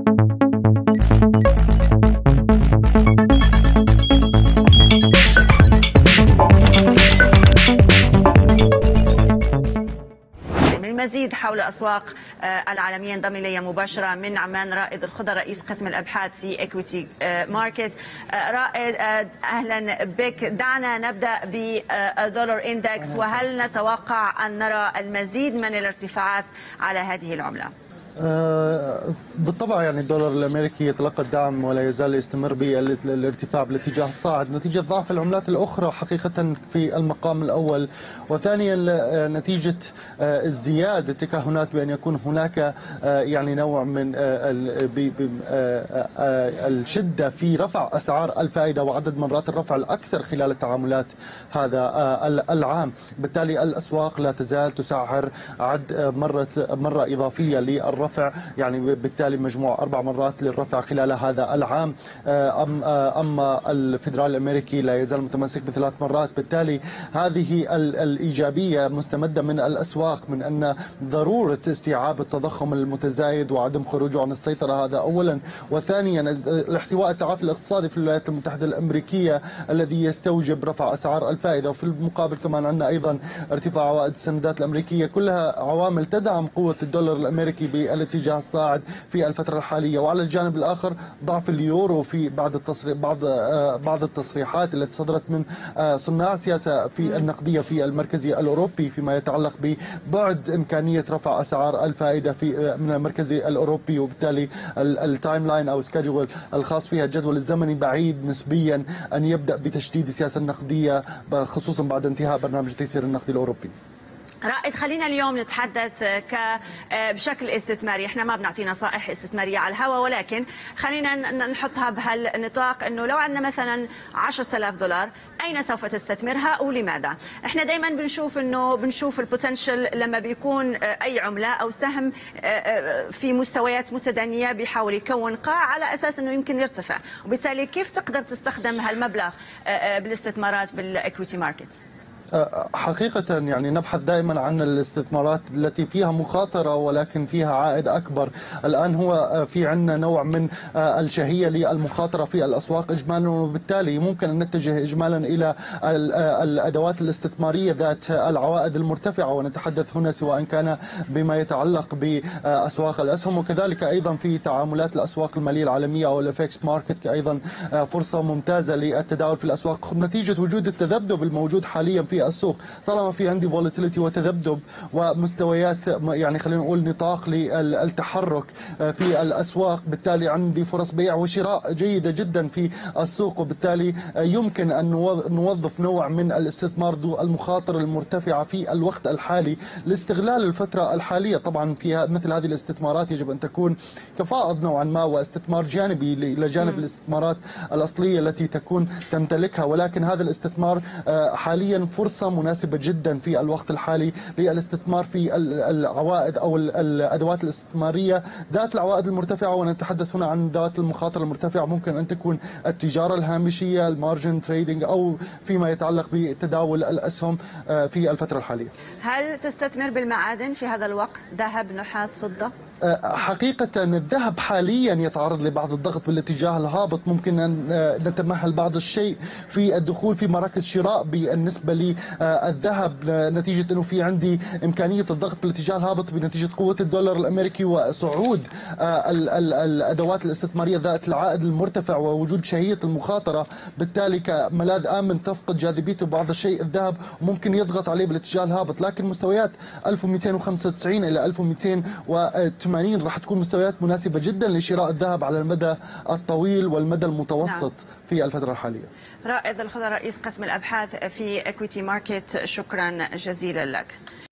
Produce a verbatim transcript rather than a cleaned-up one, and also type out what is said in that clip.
المزيد حول الأسواق العالمية انضم إلي مباشرة من عمان رائد الخضر رئيس قسم الأبحاث في إكويتي ماركت. رائد أهلا بك. دعنا نبدأ بالدولار إندكس، وهل نتوقع أن نرى المزيد من الارتفاعات على هذه العملة؟ بالطبع يعني الدولار الامريكي يتلقى الدعم ولا يزال يستمر بالارتفاع بالاتجاه الصاعد نتيجه ضعف العملات الاخرى حقيقه في المقام الاول، وثانيا نتيجه ازدياد التكهنات بان يكون هناك يعني نوع من الشده في رفع اسعار الفائده وعدد مرات الرفع الاكثر خلال التعاملات هذا العام. بالتالي الاسواق لا تزال تسعر عد مره مره اضافيه للرفع، يعني بالتالي مجموع أربع مرات للرفع خلال هذا العام. أما الفيدرال الأمريكي لا يزال متمسك بثلاث مرات. بالتالي هذه الإيجابية مستمدة من الأسواق من أن ضرورة استيعاب التضخم المتزايد وعدم خروجه عن السيطرة، هذا أولا، وثانيا الاحتواء التعافي الاقتصادي في الولايات المتحدة الأمريكية الذي يستوجب رفع أسعار الفائدة، وفي المقابل كمان عندنا أيضا ارتفاع عوائد السندات الأمريكية، كلها عوامل تدعم قوة الدولار الأمريكي بالاتجاه الصاعد في الفترة الحالية. وعلى الجانب الآخر ضعف اليورو في بعض التصريح بعض بعض التصريحات التي صدرت من صناع السياسة في النقدية في المركزي الأوروبي فيما يتعلق ببعد إمكانية رفع أسعار الفائدة في من المركزي الأوروبي، وبالتالي التايم لاين أو سكادجول الخاص فيها الجدول الزمني بعيد نسبيا أن يبدأ بتشديد السياسة النقدية خصوصا بعد انتهاء برنامج التيسير النقدي الأوروبي. رائد، خلينا اليوم نتحدث بشكل استثماري. احنا ما بنعطي نصائح استثماريه على الهواء، ولكن خلينا نحطها بهالنطاق انه لو عندنا مثلا عشرة آلاف دولار اين سوف تستثمرها ولماذا؟ احنا دائما بنشوف انه بنشوف البوتنشل لما بيكون اي عمله او سهم في مستويات متدنيه بيحاول يكون قاع على اساس انه يمكن يرتفع، وبالتالي كيف تقدر تستخدم هالمبلغ بالاستثمارات بالاكويتي ماركت؟ حقيقة يعني نبحث دائما عن الاستثمارات التي فيها مخاطرة ولكن فيها عائد أكبر. الآن هو في عندنا نوع من الشهية للمخاطرة في الأسواق إجمالا، وبالتالي ممكن أن نتجه إجمالا إلى الأدوات الاستثمارية ذات العوائد المرتفعة، ونتحدث هنا سواء كان بما يتعلق بأسواق الأسهم، وكذلك أيضا في تعاملات الأسواق المالية العالمية أو الافكس ماركت أيضا فرصة ممتازة للتداول في الأسواق نتيجة وجود التذبذب الموجود حاليا في السوق. طالما في عندي فولاتيليتي وتذبذب ومستويات يعني خلينا نقول نطاق للتحرك في الاسواق، بالتالي عندي فرص بيع وشراء جيده جدا في السوق، وبالتالي يمكن ان نوظف نوع من الاستثمار ذو المخاطر المرتفعه في الوقت الحالي لاستغلال الفتره الحاليه. طبعا في مثل هذه الاستثمارات يجب ان تكون كفائض نوعا ما واستثمار جانبي الى جانب الاستثمارات الاصليه التي تكون تمتلكها، ولكن هذا الاستثمار حاليا فرصة مناسبة جدا في الوقت الحالي للاستثمار في العوائد أو الأدوات الاستثمارية ذات العوائد المرتفعة. ونتحدث هنا عن ذات المخاطر المرتفعة، ممكن أن تكون التجارة الهامشية المارجن تريدينج أو فيما يتعلق بتداول الأسهم في الفترة الحالية. هل تستثمر بالمعادن في هذا الوقت؟ ذهب، نحاس، فضة؟ حقيقة الذهب حاليا يتعرض لبعض الضغط بالاتجاه الهابط، ممكن أن نتمهل بعض الشيء في الدخول في مراكز شراء بالنسبة للذهب نتيجة أنه في عندي إمكانية الضغط بالاتجاه الهابط بنتيجة قوة الدولار الأمريكي وصعود الأدوات الاستثمارية ذات العائد المرتفع ووجود شهية المخاطرة. بالتالي كملاذ آمن تفقد جاذبيته بعض الشيء الذهب وممكن يضغط عليه بالاتجاه الهابط، لكن مستويات ألف ومئتين وخمسة وتسعين إلى ألف ومئتين وثمانين راح تكون مستويات مناسبة جدا لشراء الذهب على المدى الطويل والمدى المتوسط. نعم. في الفترة الحالية. رائد الخضر رئيس قسم الأبحاث في إكويتي ماركت، شكرا جزيلا لك.